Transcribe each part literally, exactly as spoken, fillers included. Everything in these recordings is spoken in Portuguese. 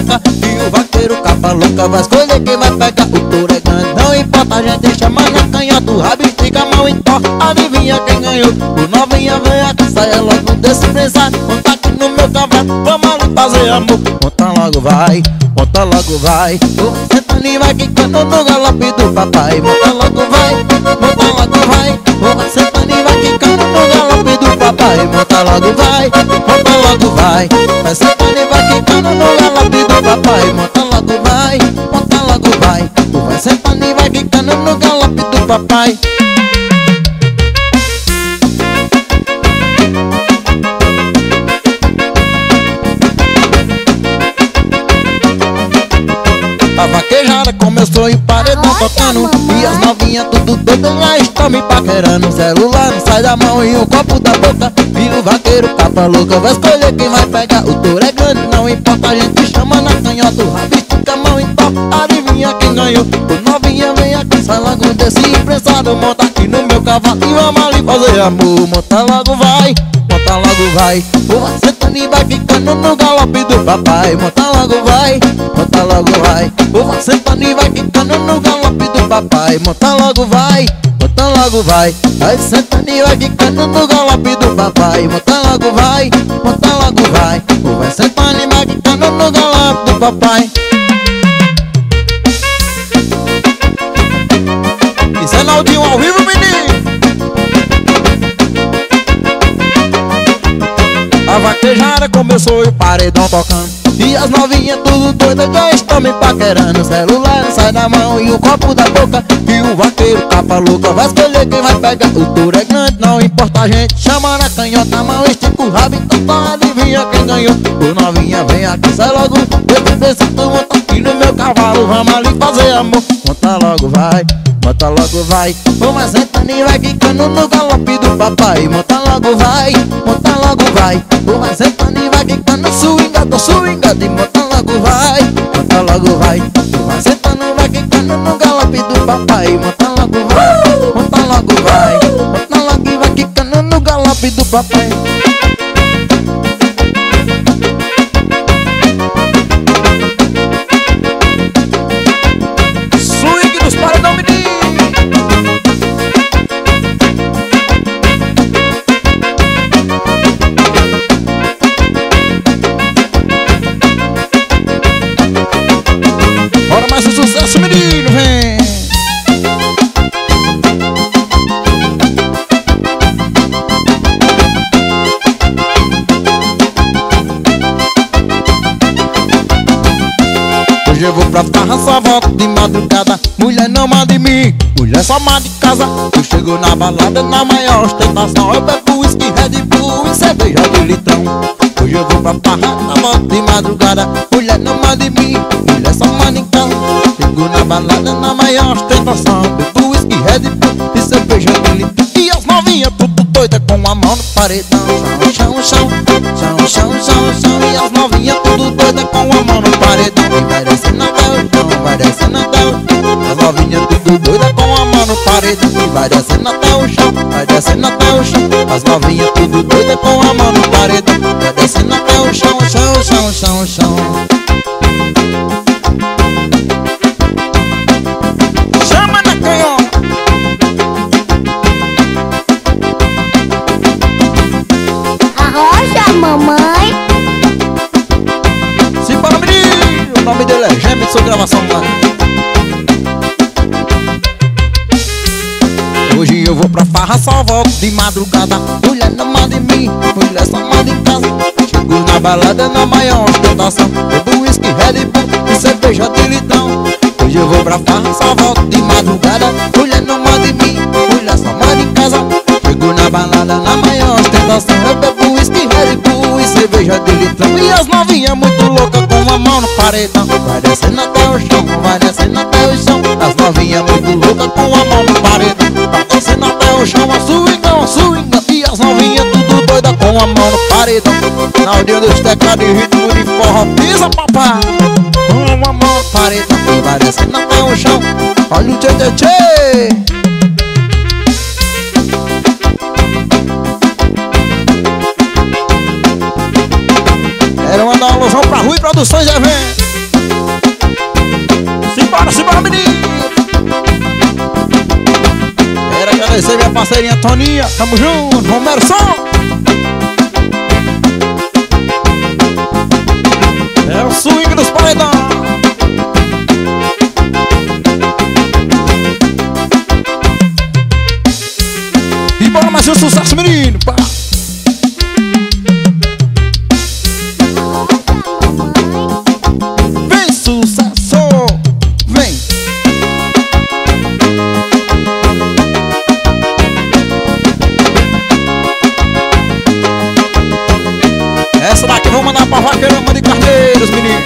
boca e o vaqueiro capa louca vai escolher quem vai pegar. O touro é grande, não importa, a gente chama na canhota. O rabo estica a mão e toca, adivinha quem ganhou? O novinha vem aqui, saia logo desse prensado. Monta aqui no meu cavalo, vamos ali fazer amor. Monta logo vai, monta logo vai. O sentando vai quicando no galope do papai. Monta logo vai, monta logo vai. O sentando vai quicando no galope do papai. Monta logo vai, monta logo vai. Vai sentando vai quicando no galope do papai. Monta logo vai, monta logo vai. Vai sentando vai quicando no galope do papai. A vaquejada começou e o paredão tocando, e as novinhas tudo doidas já estão me paquerando. O celular não sai da mão e o copo da boca, e o vaqueiro capa louca vai escolher quem vai pegar. O touro é grande, não importa, a gente chama na canhota. O rabo estica a mão e toca, adivinha quem ganhou? O novinha vem aqui, sai logo desse imprensado. Monta aqui no meu cavalo e vamos ali fazer amor. Monta logo vai, monta logo vai. O sentando vai quicando no galope do papai. Monta logo vai, monta logo vai. O sentando vai quicando no galope do papai. Monta logo vai, monta logo vai. Vai sentando vai quicando no galope do papai. Monta logo vai, monta logo vai. Vai sentando vai quicando no galope do papai. Isso é Naldinho ao vivo, menino. A vaquejada começou e o paredão tocando, e as novinhas tudo doidas já estão me paquerando. O celular não sai da mão e o copo da boca, e o vaqueiro capa louca vai escolher quem vai pegar. O touro é grande, não importa, a gente chama na canhota. A mão estica o rabo, então adivinha quem ganhou? O novinha vem aqui, sai logo, eu tô pensando, monta aqui no meu cavalo, vamos ali fazer amor. Monta logo vai, monta logo vai. O mais sentando vai quicando no galope do papai. Monta logo vai, monta logo vai. O mais sentando vai quicando swingado, swingado. E monta logo vai, monta logo vai. O mais sentando vai quicando no galope do papai. Monta logo vai, monta logo vai. Monta logo e vai quicando no galope do papai. Swing dos paredão, menino. Bora mais um sucesso, menino, vem! Hoje eu vou pra farra, só volto de madrugada. Mulher não manda em mim, mulher só manda em casa. Eu chego na balada, na maior ostentação. Eu bebo whisky, Red Bull e cerveja de litrão. Hoje eu vou pra farra, só volto de madrugada. Mulher não manda em mim, mulher só manda em casa. Chego na balada, na maior ostentação. Bebo whisky, Red Bull e cerveja de litrão. E as novinhas tudo doida com a mão no paredão. Chão, chão, chão, chão, chão, chão. E as novinhas tudo doida com a mão no paredão. E vai descendo até o chão, vai descendo até o chão. As novinhas tudo doida com a mão no paredão. E vai descendo até o chão, vai descendo até o chão. As novinhas tudo doida com a mão no paredão. Vai descendo até o chão, chão, chão, chão, chão. Chama na canhota. Arrocha, mamãe. Simbora, menino. O nome dele é Gêmeo, sou gravação lá. Hoje eu vou pra farra, só volto de madrugada. Mulher não manda em mim, mulher só manda em casa. Chego na balada, na maior ostentação. Bebo whisky, Red Bull e cerveja de litrão. Hoje eu vou pra farra, só volto de madrugada. Mulher não manda em mim, mulher só manda em casa. Chego na balada, na maior ostentação. Eu bebo whisky, Red Bull e cerveja de litrão. E as novinhas muito loucas com a mão no paredão. Vai descendo até o chão, vai descendo até o chão. As novinhas muito loucas com a mão no paredão. Vai descendo até o chão, a swingão, a swingão. E as novinhas tudo doida com a mão no paredão. Na audiência dos teclados e ritmo de forró. Pisa, papai, com a mão no paredão. E vai descendo até o chão. Olha o tchê, tchê, tchê. Quero mandar uma alusão pra Rui Produções, já vem. agradecer minha parceirinha Toninha. Tamo junto, Romero Som. É o swing dos paredão. E bora mais um sucesso, menino. Pá. Vem, sucesso. Vem. Essa daqui eu vou mandar pra Vaqueirama de Carneiros, menino.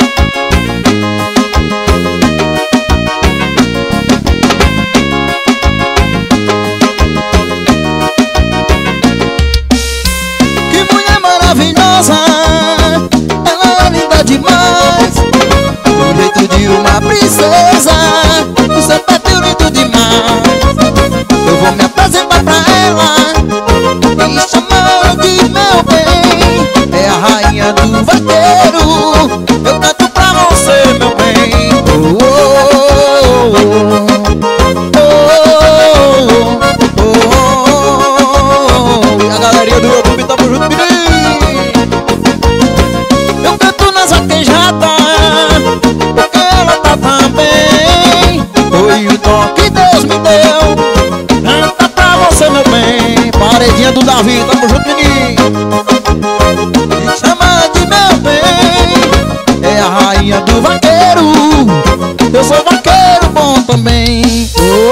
Que mulher maravilhosa, ela é linda demais. Do jeito de uma princesa, o seu pé lindo demais. Eu vou me apresentar pra ela e chamar de meu bem. É a rainha do vaqueiro, eu canto pra você, meu bem. Oh, oh, oh, oh, oh, oh. E a galerinha do YouTube, tamo junto, menino. Eu canto nas vaquejadas, porque ela tá também. Foi o dom que Deus me deu, canta pra você, meu bem. Paredinha do Davi, tamo junto, menino. Me chama de meu bem, é a rainha do vaqueiro. Eu sou vaqueiro bom também. Oh,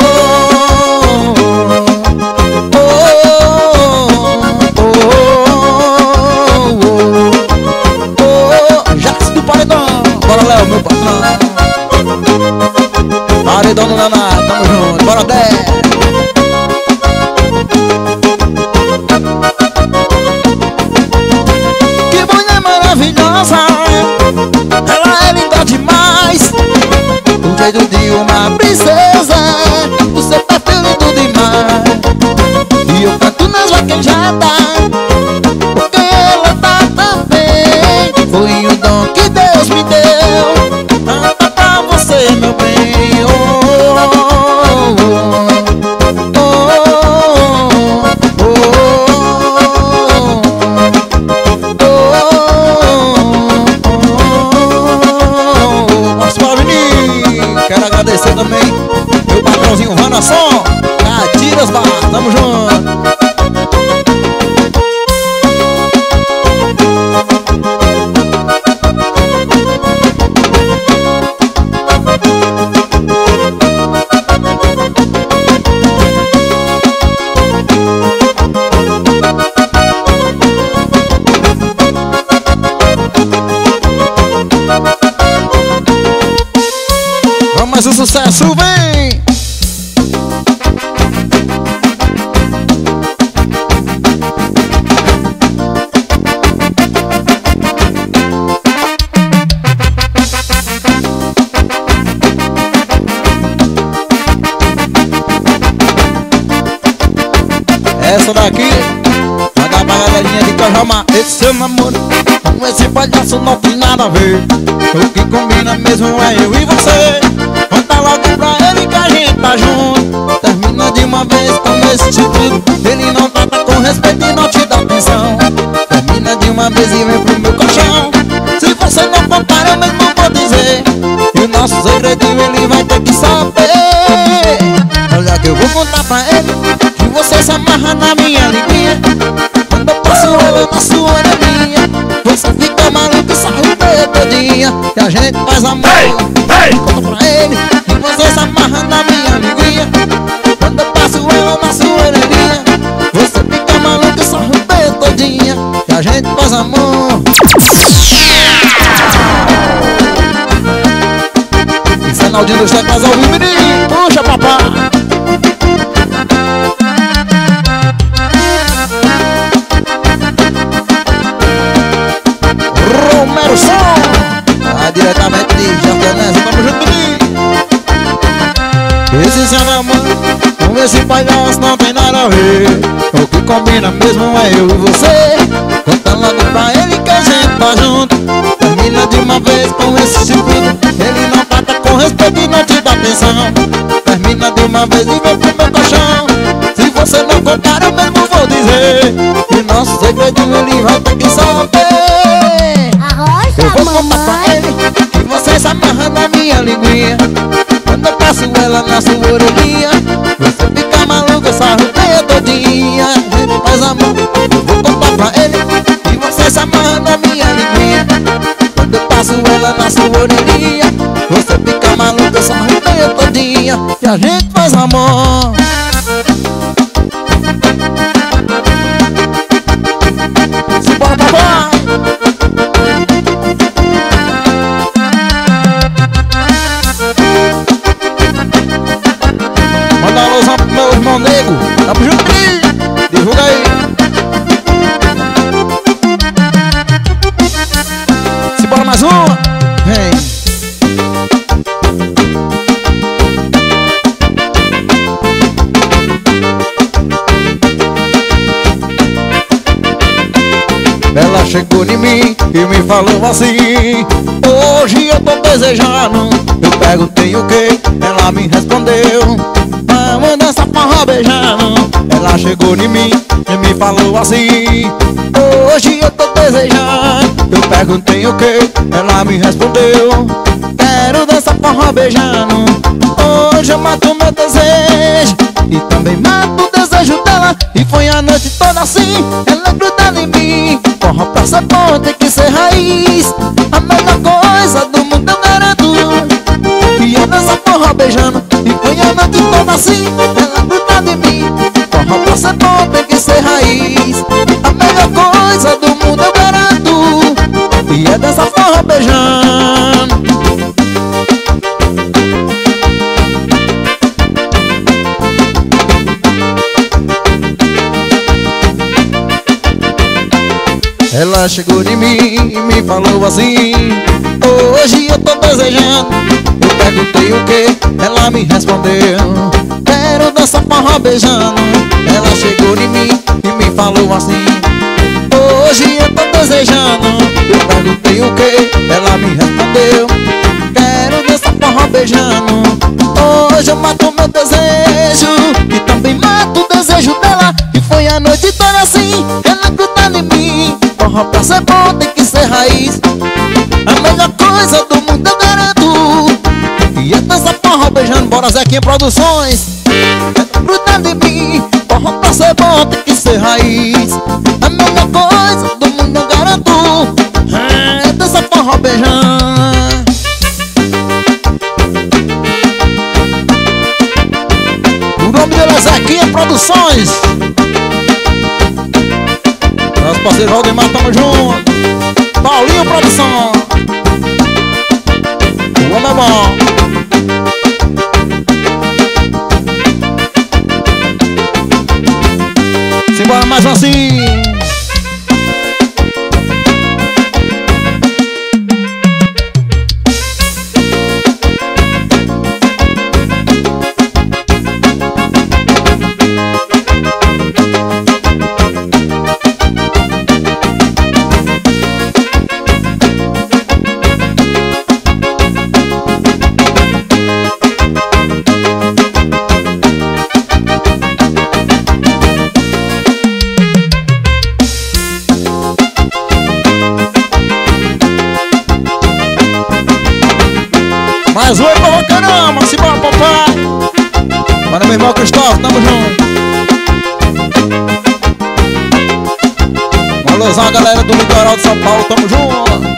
oh, oh, oh, oh, oh, oh. Jax do Paredão. Bora, Léo, meu patrão. Paredão do Naná, tamo junto. Bora, Dé. Maravilhosa, ela é linda demais. Do jeito de uma princesa, o seu perfil lindo demais. E eu canto nas vaquejadas, porque ela tá também. Foi o dom que Deus me deu, canta pra você, meu bem. Oh, oh, oh, oh, oh, oh. Quero agradecer também meu patrãozinho Vana Som, Catiras Bar, tamo junto. Mas o sucesso vem! Essa daqui vai dar pra galerinha de Cajamar. Esse seu namoro com esse palhaço não tem nada a ver. O que combina mesmo é eu e você. Conta logo pra ele que a gente tá junto. Termina de uma vez com esse tipo. Ele não trata com respeito e não te dá atenção. Termina de uma vez e vem pro meu colchão. Se você não contar eu mesmo vou dizer. E o nosso segredinho ele vai ter que saber. Olha que eu vou contar pra ele que você se amarra na minha liguinha. Quando eu passo ela na sua orelhinha, você fica maluco e sarrudeia todinha. E a gente faz amor. Hey, hey. Conta pra ele que você se amarra na minha liguinha. Quando eu passo ela na sua orelhinha, você fica maluco e sarrudeia todinha. E a gente faz amor. Isso é Naldinho dos Teclas ao vivo, menino. Puxa, papai. Romero Som, ah, diretamente de Japonesa, tamo junto, menino. Esse seu namoro com esse palhaço não tem nada a ver. O que combina mesmo é eu e você. Conta logo pra ele que a gente tá junto. Termina de uma vez com esse chifrinho. Ele não trata com respeito e não te dá atenção. Termina de uma vez e vem pro meu colchão. Se você não contar, eu mesmo vou dizer. E nosso segredinho ele vai ter que saber. Eu vou contar pra ele que você se amarra na minha linguinha. Quando eu passo ela na sua orelhinha, você fica maluco, essa arrudeia todinha. Ele faz amor. Eu vou contar pra ele que você se amarra na minha linguinha. Quando eu passo ela na sua orelhinha, você fica maluco, essa arrudeia todinha. E a gente faz amor. Simbora, papai! Manda a alusão pro meu irmão nego. Tá pro junto aí, divulga aí. Simbora mais uma. Vem. Ela chegou em mim e me falou assim: hoje eu tô desejando. Eu perguntei o que, ela me respondeu: vamos dançar forró beijando. Ela chegou em mim e me falou assim: hoje eu tô desejando. Eu perguntei o que, ela me respondeu: quero dançar forró beijando. Hoje eu mato meu desejo e também mato o desejo dela. E foi a noite toda assim, ela grudando em mim. Forró pra ser bom tem que ser raiz. A melhor coisa do mundo eu garanto. E eu dançar forró beijando. E foi a noite toda assim, ela grudando em mim. Forró pra ser bom tem que ser raiz. A melhor coisa do mundo eu garanto. E é dançar forró beijando. Ela chegou em mim e me falou assim: hoje eu tô desejando. Eu perguntei o que, ela me respondeu: quero dançar forró beijando. Ela chegou em mim e me falou assim: hoje eu tô desejando. Eu perguntei o que, ela me respondeu: quero dançar forró beijando. Hoje eu mato meu desejo e também mato o desejo dela. E foi a noite toda assim, ela grudando em mim. Forró pra ser bom tem que ser raiz. A melhor coisa do mundo eu garanto. E é dançar forró beijando. Bora Zequinha Produções. É grudando em mim. Forró pra ser bom tem que ser raiz. A melhor coisa do mundo eu garanto. É dançar forró beijando. O nome dele é Zequinha Produções. Nosso parceiro Valdemar, tamo junto. Paulinho Produção. O homem é bom. Simbora mais assim. Mais oi pra caramba, simbora papai. Para meu irmão Cristóvão, tamo junto. Um alusão a galera do litoral de São Paulo, tamo junto.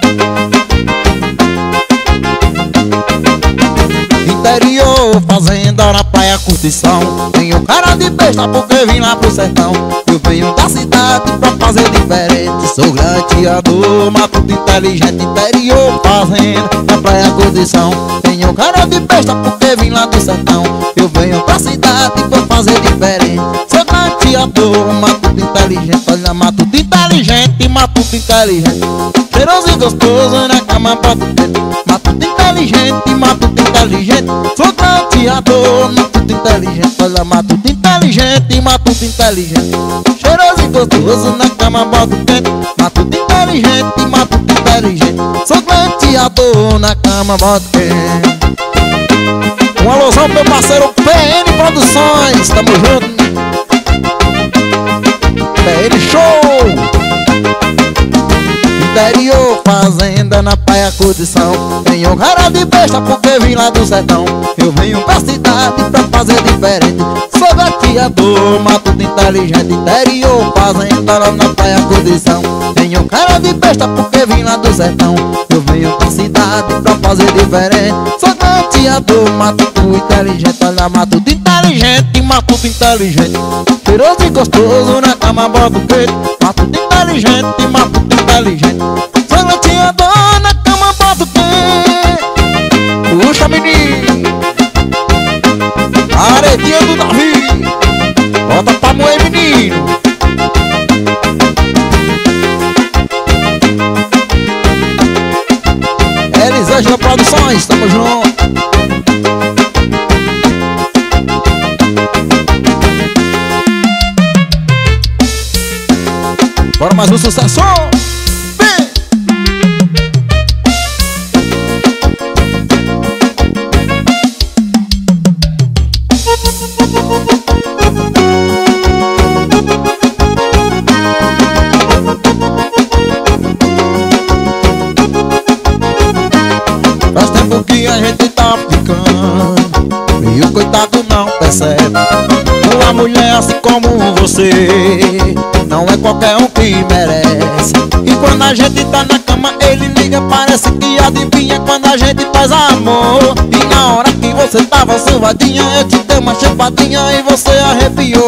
Interior, fazenda na praia, curtição. Tenho cara de besta porque vim lá pro sertão. Eu venho da cidade pra fazer diferente. Sou grandeador, matuto inteligente. Interior, fazenda na praia, curtição. Tenho cara de besta porque vim lá do sertão. Eu venho pra cidade pra fazer diferente. Sou grandeador, matuto inteligente. Olha, matuto inteligente, matuto inteligente. Cheiroso e gostoso na cama, bota dentro. Matuto inteligente, matuto inteligente. Sou grandeador, matuto inteligente. Olha, matuto inteligente, matuto inteligente. Cheiroso e gostoso na cama, bota dentro. Matuto inteligente, matuto inteligente. Sou grandeador na cama, bota dentro. Um alusão pro meu parceiro P N Produções, tamo junto. interior, fazenda na praia Curtição. Tenho cara de besta porque vim lá do sertão. Eu venho pra cidade pra fazer diferente. Sou gateador, matuto inteligente. Interior, fazenda lá na praia Curtição. Tenho cara de besta porque vim lá do sertão. Eu venho pra cidade pra fazer diferente. Sou gateador, matuto inteligente. Olha, matuto inteligente, matuto inteligente. Cheiroso e gostoso, na cama bota o peito. Matuto inteligente, matuto inteligente. Sou gateador, na cama bota o peito. Puxa, menino, aretinha do Davi, bota pra moer, menino. Elisângela Produções, tamo junto. Bora mais um sucesso. Vem! Faz tempo que a gente tá ficando e o coitado não percebe. Uma mulher assim como você não é qualquer um que merece. E quando a gente tá na cama ele liga, parece que adivinha quando a gente faz amor. E na hora que você tava suadinha, eu te dei uma chupadinha e você arrepiou.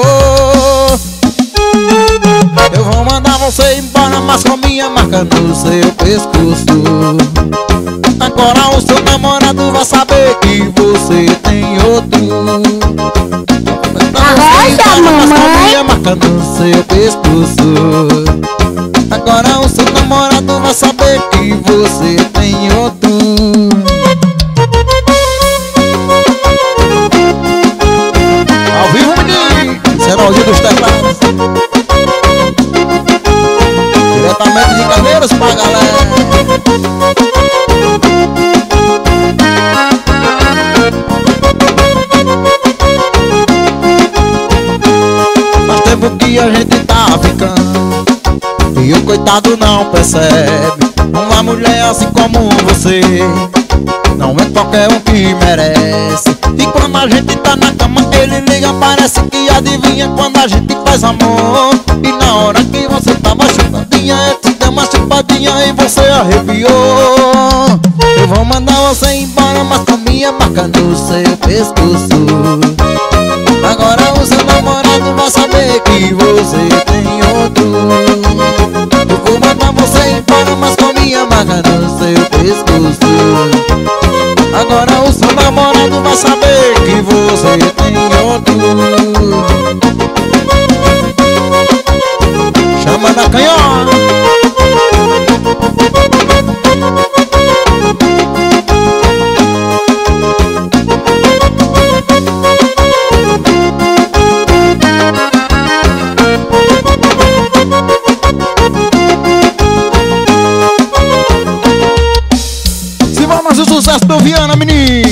Eu vou mandar você embora, mas com minha marca no seu pescoço. Agora o seu namorado vai saber que você tem outro. Arrocha, mamãe, marca no seu pescoço. Agora o seu namorado vai saber que você tem outro. Ao vivo, menino, Serolzinho dos teclados, diretamente de Carneiros pra galera. Que a gente tá ficando e o coitado não percebe. Uma mulher assim como você não é qualquer um que merece. E quando a gente tá na cama ele liga, parece que adivinha quando a gente faz amor. E na hora que você tava chupadinha, eu te dei uma chupadinha e você arrepiou. Eu vou mandar você embora, mas com minha marca no seu pescoço. Agora o seu namorado vai saber que você tem outro. Eu vou mandar você embora, mas com minha marca no seu pescoço. Agora o seu namorado vai saber que você tem outro. Chama da canhota. Mais um sucesso do Viana, menino.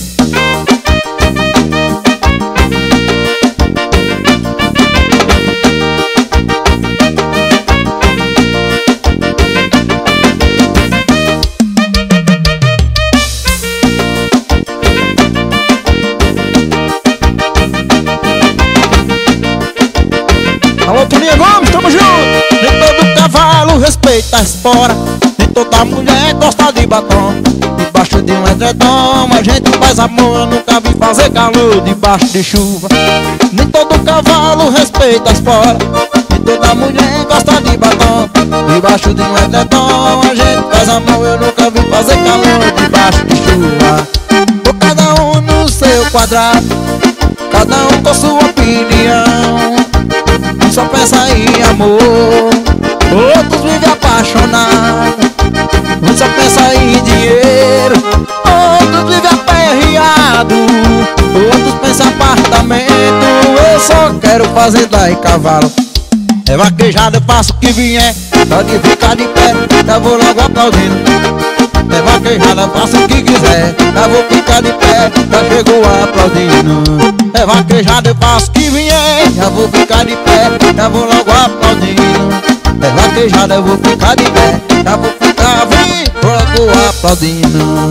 Alô, Toninha Gomes, tamo junto. Nem todo cavalo respeita a espora, nem toda mulher gosta de batom. Debaixo de um edredom a gente faz amor. Eu nunca vi fazer calor debaixo de chuva. Nem todo cavalo respeita as esporas, nem toda mulher gosta de batom. Debaixo de um edredom a gente faz amor. Eu nunca vi fazer calor debaixo de chuva. Por cada um no seu quadrado, cada um com sua opinião. Um só pensa em amor, outros vivem apaixonados. Um só pensa em dinheiro, outros vivem aperreado. Outros pensam em apartamento, eu só quero fazenda e cavalo. É vaquejada, eu faço o que vier, pode ficar de pé, já vou logo aplaudindo. É vaquejada, faço o que quiser, já vou ficar de pé, já chegou aplaudindo. É vaquejada, eu faço o que vier, já vou ficar de pé, já vou logo aplaudindo. É vaquejada, eu vou ficar de pé, já vou ficar vim logo aplaudindo.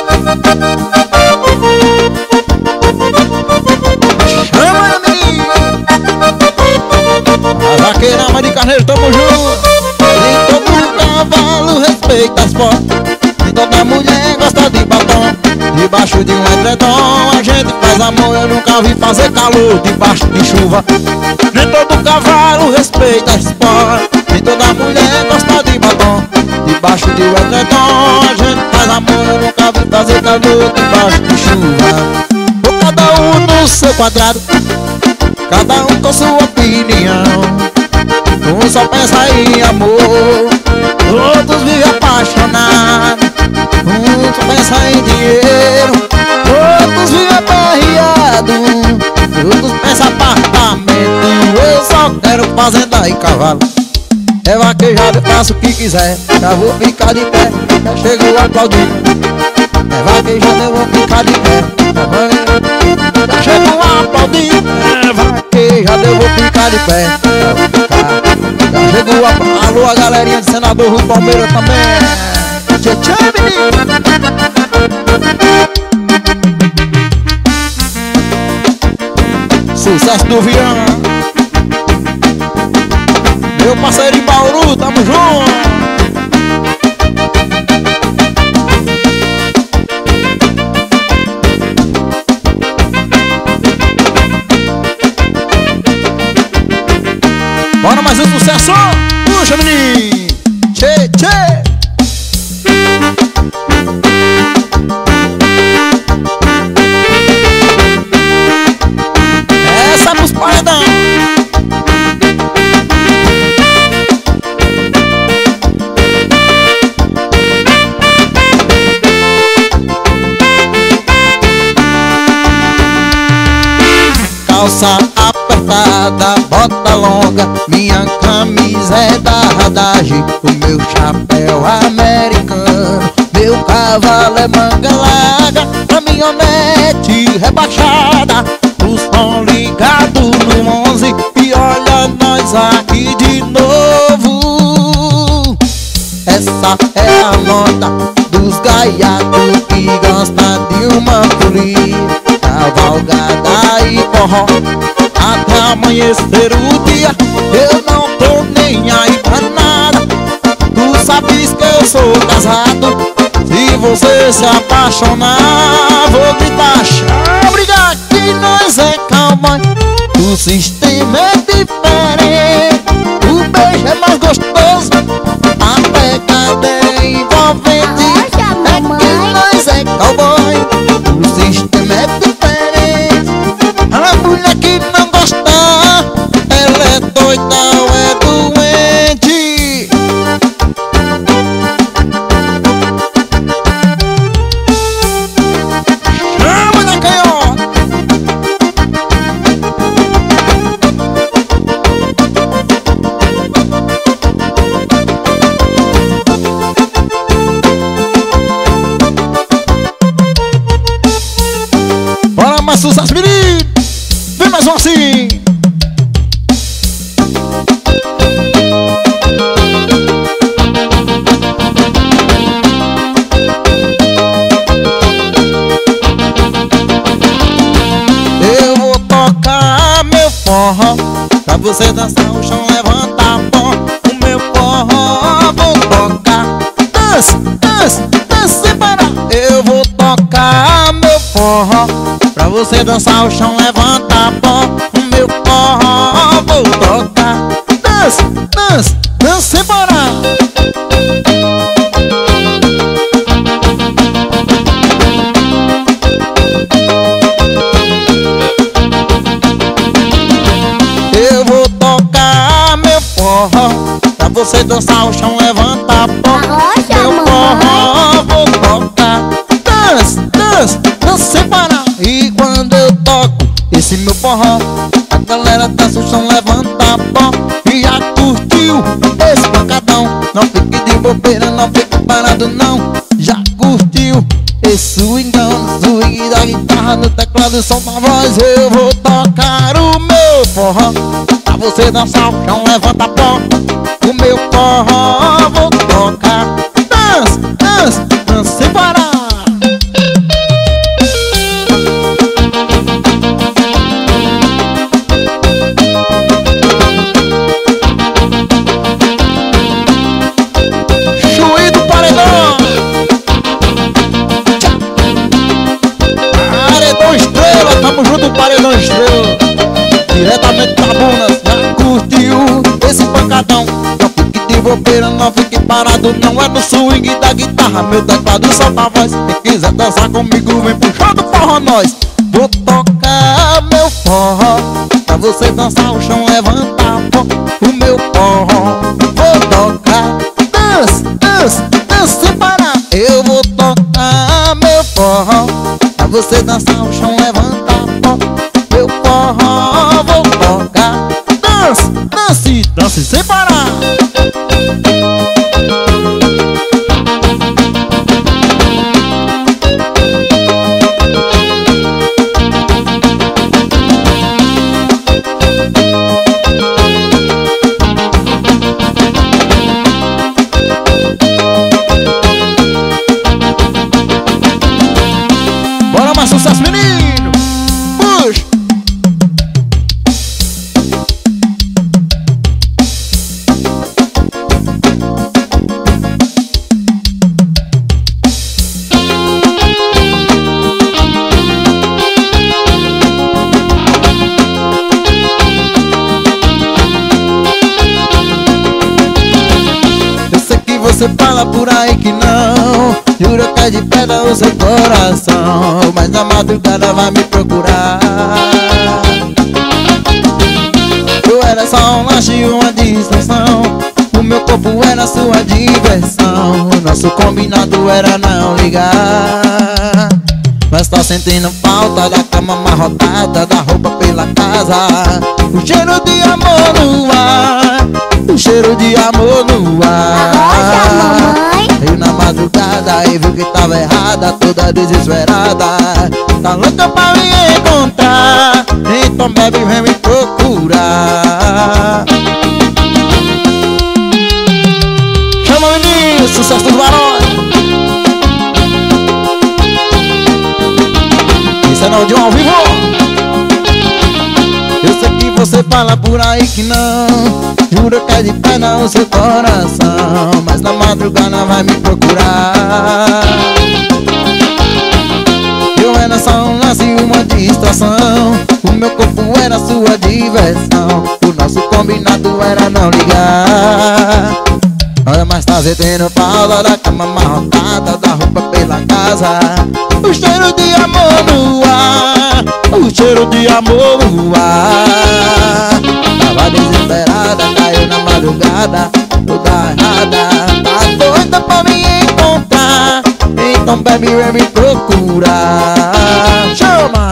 Chama, menino! A vaqueira Mãe de Carneiro, tamo junto. Nem todo cavalo respeita as portas, nem toda mulher gosta de batom. Debaixo de um edredom a gente faz amor. Eu nunca vi fazer calor debaixo de chuva. Nem todo cavalo respeita as portas, nem toda mulher gosta de batom. Debaixo de um edredom a gente faz amor. Eu nunca vi fazer calor debaixo de chuva. Ou cada um no seu quadrado, cada um com sua opinião. Um só pensa em amor, outros vivem apaixonados. Um só pensa em dinheiro, outros vivem aperreados. Outros pensam apartamento, eu só quero fazenda e cavalo. É vaquejado, eu faço o que quiser, já vou ficar de pé, já chego aplaudindo. É vaquejado, eu vou ficar de pé, já chego aplaudindo. É vaquejado, eu vou ficar de pé, já vou ficar. Já chegou a... Alô, a galerinha de Senador Rui Palmeira também. Tchê, tchê, menino. Sucesso do Viana. Meu parceiro em Bauru, tamo junto. Bora mais um sucesso! Puxa, menino! Tchê, tchê! Essa é pros paredão! Calça apertada, bota longa, minha camisa é da Radagem, o meu chapéu americano, meu cavalo é manga larga, caminhonete rebaixada, o som ligado no onze e olha nós aqui de novo. Essa é a nota dos gaiatos que gostam de uma folia, cavalgada e forró até amanhecer o dia. Eu não tô nem aí pra nada, tu sabes que eu sou casado. Se você se apaixonar, vou gritar tchau, brigar que nós é cowboy. O sistema é diferente, o beijo é mais gostoso, a pegada é envolvente. É que nós é cowboy, o sistema é diferente. A mulher que não gostar, ela é doida ou é doente. Chama da canhota. Bora mais sucesso, menino! Vem mais um assim! Eu vou tocar meu forró pra você dançar o chão, levantar pó. O meu forró vou tocar. Dança, dança, dança sem parar. Eu vou tocar meu forró pra você dançar o chão, levantar pó. O meu forró vou tocar. Dança, dança, dança sem parar. Eu vou tocar meu forró pra você dançar o chão, levantar pó. Meu forró vou tocar. Dança, dança, dança sem parar. E quando eu toco esse meu forró, a galera dança o chão, levanta pó. E já curtiu esse pancadão? Não fique de bobeira, não fique parado não. Já curtiu esse swingão, swing da guitarra no teclado, solta a voz. Eu vou tocar o meu forró pra você dançar o chão, levanta pó. O meu forró vou tocar. separado, não é no swing da guitarra. Meu teclado solta a voz. Quem quiser dançar comigo, vem puxando forró nós. Vou tocar meu forró pra você dançar o chão, levantar o meu forró. Vou tocar, dança, dança, dança sem parar. Eu vou tocar meu forró pra você dançar o chão, levantar meu forró. Vou tocar, dança, dance, dance sem parar. Bora mais sucesso, menino! Puxa! Eu sei que você fala por aí que não, jura que é de pedra o seu coração, mas na madrugada vai me procurar. Eu era só um lanche e uma distração, o meu corpo era sua diversão. Nosso combinado era não ligar, mas tá sentindo falta da cama amarrotada, da roupa pela casa, o cheiro de amor no ar, o cheiro de amor no ar. Veio na madrugada e viu que tava errada, toda desesperada, tá louca pra me encontrar, então bebe, vem me procurar. Chama o menino, sucesso dos varões. Isso é não de um ao vivo. Eu sei que você fala por aí que não, jura que é de pena o seu coração, mas na madrugada vai me procurar. Eu era só um lance e uma distração, o meu corpo era sua diversão, o nosso combinado era não ligar. Olha, mas tá sentindo falta da cama amarrotada, da roupa pela casa, o cheiro de amor no ar, o cheiro de amor no ar. Tava desesperada, caiu na madrugada, toda errada, tá doida pra me encontrar, então bebe, vem me procurar. Chama!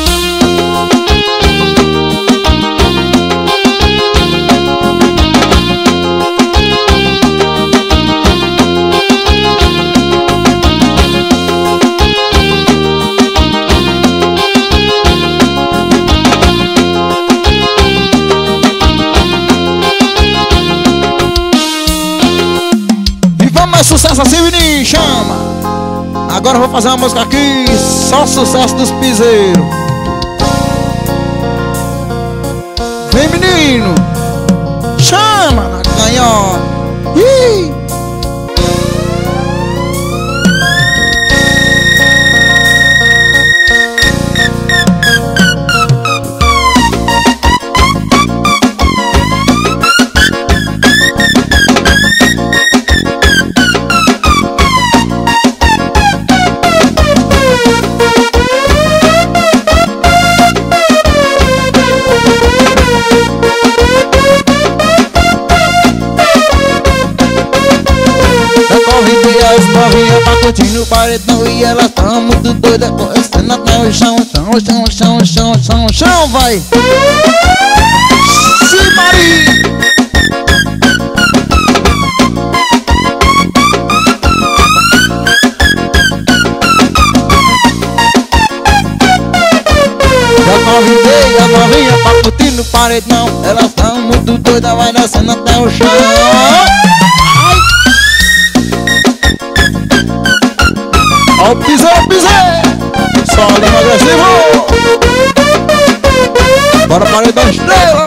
Mais sucesso assim, menino, chama! Agora eu vou fazer uma música aqui, só sucesso dos piseiros. Vem, menino! Chama na canhota! Ih! As novinhas pra curtir no paredão e elas tão muito doidas, conhecendo até o chão, chão, chão, chão, chão, chão, chão, vai! Sim, Maria! Já convidei as novinhas pra curtir no paredão, elas tão muito doidas, vai descendo até o chão. Ó, pisei, pisei! Solinho agressivo! Bora paredão estrela!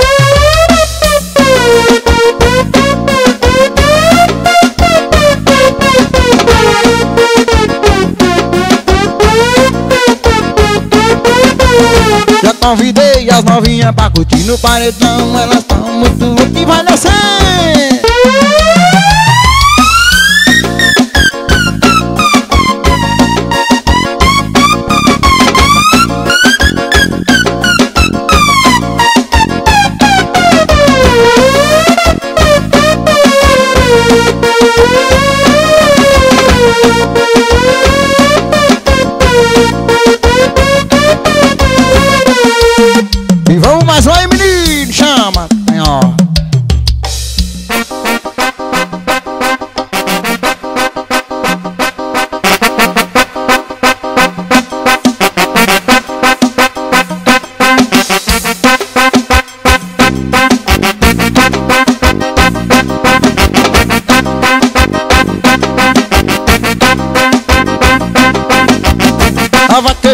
Já convidei as novinhas pra curtir no paredão, elas tão muito loucas e vai descer!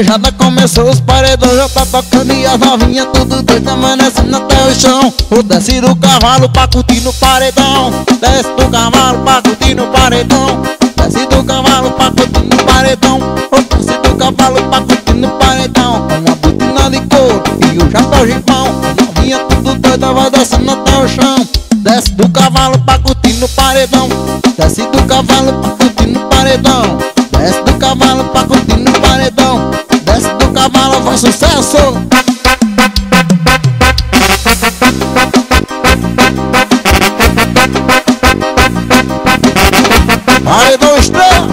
vaquejada começou, os paredões já tá tocando e as novinhas tudo doido amanecendo até o chão. O desce do cavalo pra curtir no paredão, desce do cavalo pra curtir no paredão, desce do cavalo pra curtir no paredão, o desce do cavalo pra curtir no paredão. Com a botina de couro e o chapéu de pão, a novinha tudo doida vai descendo até o chão. Desce do cavalo pra curtir no paredão, desce do cavalo pra curtir no paredão, desce do cavalo pra curtir no paredão, desce do cavalo, faz sucesso. Paredão estrela.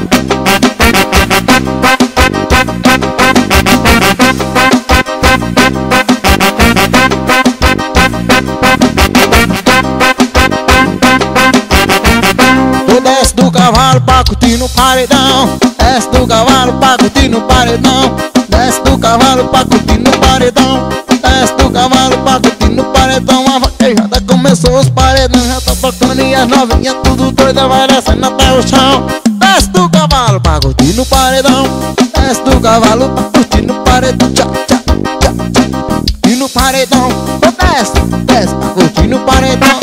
Tu desce do cavalo pra curtir no paredão, desce do cavalo pra curtir no paredão, desce do cavalo pra curtir no paredão, desce do cavalo pra curtir no paredão. A vaquejada começou, os paredões já tá tocando e as novinhas tudo doida vai descendo até o chão. Desce do cavalo pra curtir no paredão, desce do cavalo pra curtir no paredão, tchá, tchá, tchá, tchá. E no paredão, desce, desce pra curtir no paredão.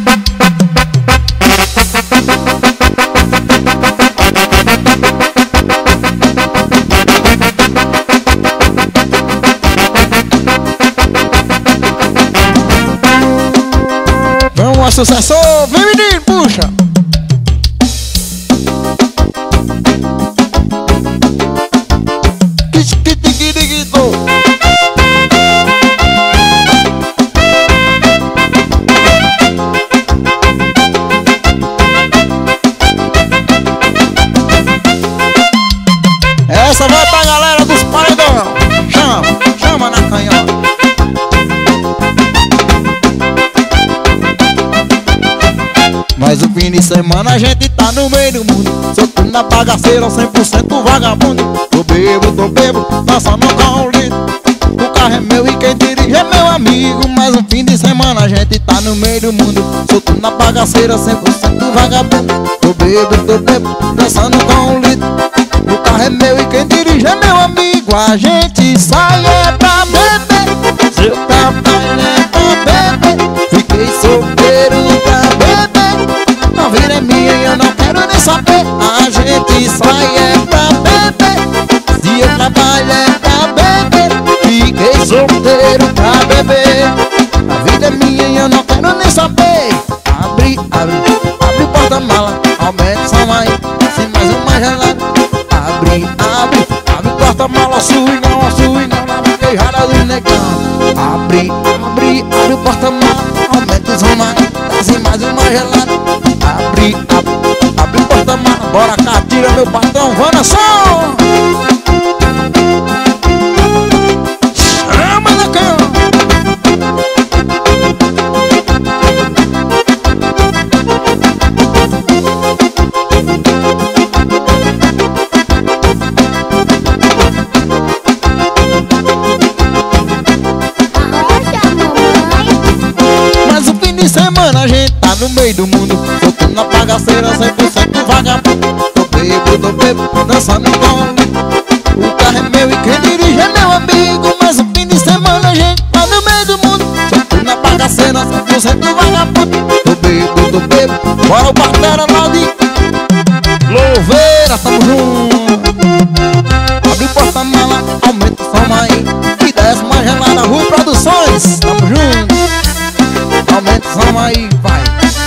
Vamos a sucesso, vem menino, puxa! Essa vai pra galera dos paredão. Chama, chama na canhota. Mas o fim de semana a gente tá no meio do mundo, soltando na bagaceira, cem por cento vagabundo. Tô bebo, tô bebo, dançando com o lindo. O carro é meu e quem dirige é meu amigo. Mas um fim de semana a gente tá no meio do mundo, soltando na bagaceira, cem por cento vagabundo. Tô bebo, tô bebo, dançando com o lindo. O carro é meu e quem dirige é meu amigo. A gente sai é pra beber, seu trabalho é pra beber. Fiquei solteiro pra beber, a vida é minha e eu não quero nem saber. A gente sai é pra beber, se eu trabalho é pra beber. Fiquei solteiro pra beber, a vida é minha e eu não quero nem saber. Abre, abre, abre o porta-mala, aumenta o som aí, se mais uma gelada. Abre, abre, abre o porta-mala, swingão, swingão na vaquejada do negão. Abre, abre, abre o porta-mala, aumenta o som aí, se mais uma gelada. Abre, abre, abre o porta-mala, bora cá, tira meu patrão, vamos som! Chama na cama! Mas o fim de semana a gente tá no meio do mundo, soltando na bagaceira, cem por cento vagabundo. Tô bebo, tô bebo, dançando com o lindo. O carro é meu e quem dirige é meu amigo. Mas o fim de semana a gente tá no meio do mundo, soltando na bagaceira, cem por cento vagabundo. Tô bebo, tô bebo, bora o batera lá de Louveira, tamo junto. Abre o porta-mala, aumenta o som aí, e desce uma gelada, Rui Produções, tamo junto. Aumenta o som aí, vai.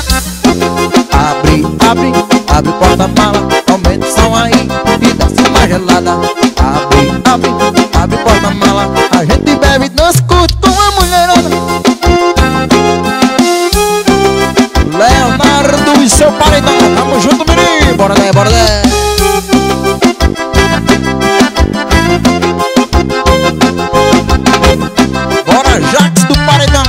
Abre, abre, abre o porta-mala, aumenta o som aí, e desce uma gelada. Abre, abre, abre o porta-mala, a gente bebe, dança, curte com a mulherada. Leonardo e seu paredão, tamo junto, menino. Bora daí, bora daí. Bora, Jax do paredão.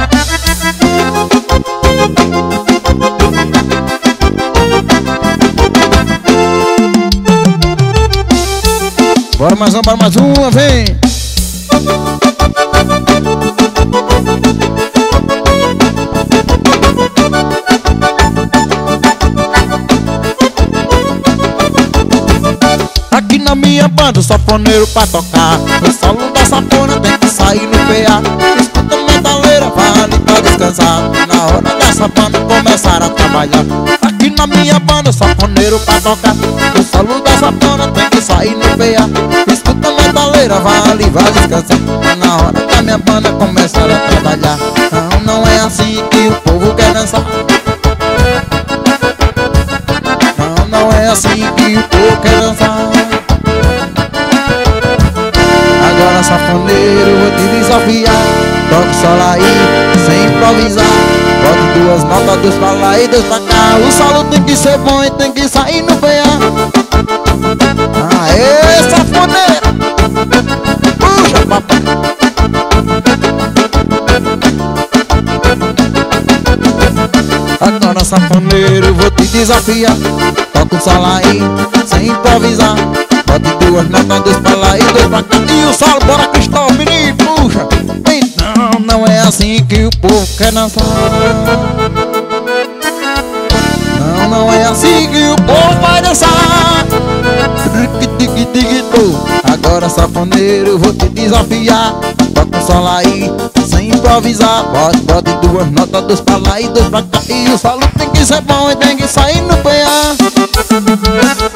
Bora mais uma, bora mais uma, vem! Aqui na minha banda, o sanfoneiro pra tocar. No solo da sanfona tem que sair no P A. Escuta a metaleira, vale pra descansar. Na hora dessa banda começar a trabalhar. Aqui na minha banda, o sanfoneiro pra tocar. No solo da sanfona tem que sair no P A. Escuta a metaleira, vale, vai descansar. Na hora da minha banda começar a trabalhar. Não, não é assim que o povo quer dançar. Não, não é assim que o povo quer dançar. Agora sanfoneiro, vou te desafiar. Toca o solo aí, sem improvisar. Bote duas notas, dois pra lá e dois pra cá. O solo tem que ser bom e tem que sair no P A. Aê, sanfoneiro! Puxa, papai! Agora sanfoneiro, vou te desafiar. Toca o solo aí, sem improvisar. Bote duas notas, dois pra lá e dois pra cá. E o solo, bora Cristóvão, menino, puxa! Então, não é assim que o povo quer dançar. Não, não é assim que o povo vai dançar. Agora sanfoneiro, vou te desafiar. Toca o solo aí, sem improvisar. Bote, bote duas notas, dois pra lá e dois pra cá. E o solo tem que ser bom e tem que sair no P A.